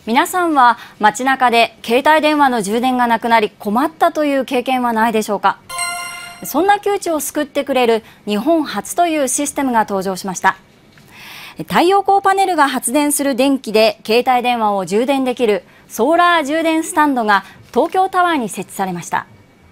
皆さんは街中で携帯電話の充電がなくなり困ったという経験はないでしょうか。そんな窮地を救ってくれる日本初というシステムが登場しました。太陽光パネルが発電する電気で携帯電話を充電できるソーラー充電スタンドが東京タワーに設置されました。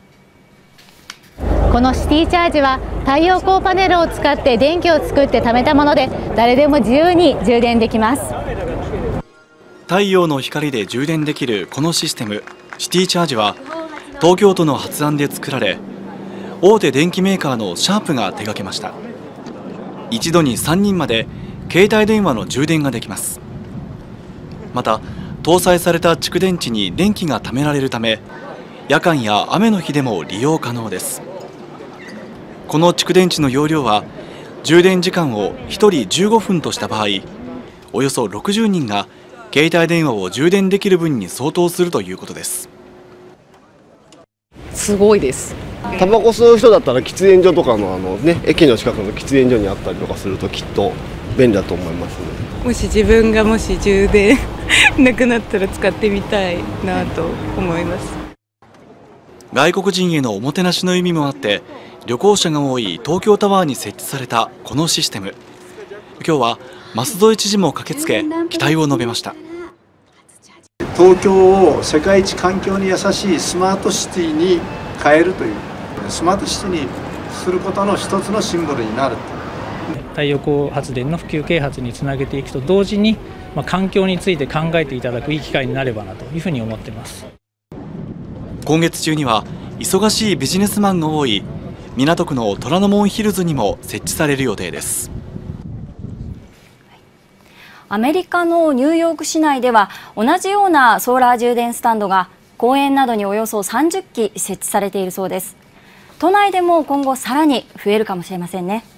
このシティチャージは太陽光パネルを使って電気を作って貯めたもので、誰でも自由に充電できます。 太陽の光で充電できるこのシステムシティチャージは東京都の発案で作られ、大手電機メーカーのシャープが手掛けました。一度に3人まで携帯電話の充電ができます。また搭載された蓄電池に電気が貯められるため、夜間や雨の日でも利用可能です。この蓄電池の容量は充電時間を1人15分とした場合、およそ60人が携帯電話を充電できる分に相当するということです。 すごいです。 タバコ吸う人だったら喫煙所とかの駅の近くの喫煙所にあったりとかするときっと便利だと思いますね。 もし自分が充電なくなったら使ってみたいなと思います。 外国人へのおもてなしの意味もあって旅行者が多い東京タワーに設置されたこのシステム、今日は舛添知事も駆けつけ期待を述べました。 東京を世界一環境に優しいスマートシティに変えるという、スマートシティにすることの一つのシンボルになる。 太陽光発電の普及啓発につなげていくと同時に、環境について考えていただくいい機会になればなというふうに思っています。 今月中には忙しいビジネスマンが多い港区の虎ノ門ヒルズにも設置される予定です。 アメリカのニューヨーク市内では同じようなソーラー充電スタンドが公園などにおよそ30基設置されているそうです。都内でも今後さらに増えるかもしれませんね。